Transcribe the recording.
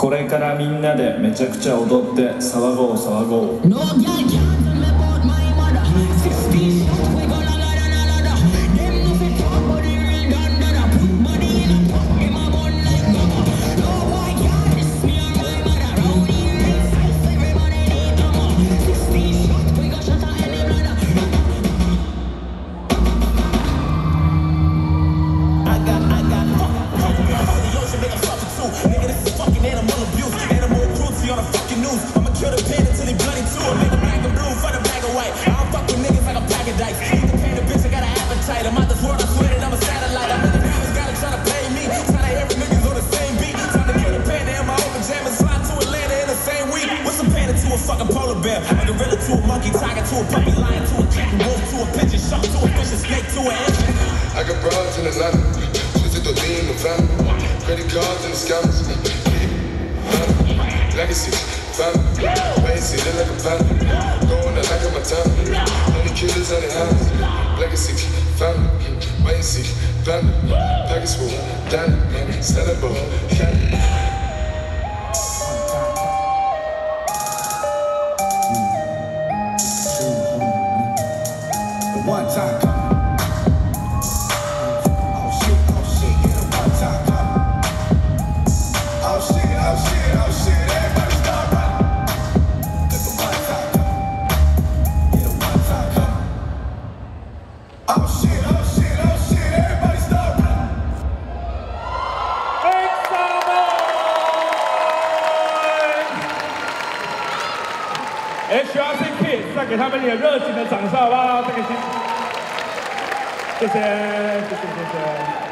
これからみんなでめちゃくちゃ踊って騒ごう騒ごう。 A gorilla to a monkey, tiger to a puppy, lion to a cat, wolf to a pigeon, shark to a fish, and snake to an ant. I got broads in Atlanta, twisted to lean the family, credit cards and the scammers. Legacy, family, legacy, they like a family. Going out like a matana, honey killers on the hands. Legacy, family, legacy, family. Package full, down, sellable, candy. One time come. Oh shit, get a one time come. Oh shit, everybody start running. Get a one time come. Get a one time come. Oh shit, everybody start running. HRC KiDS， 再给他们一点热情的掌声，好不好？这个谢谢。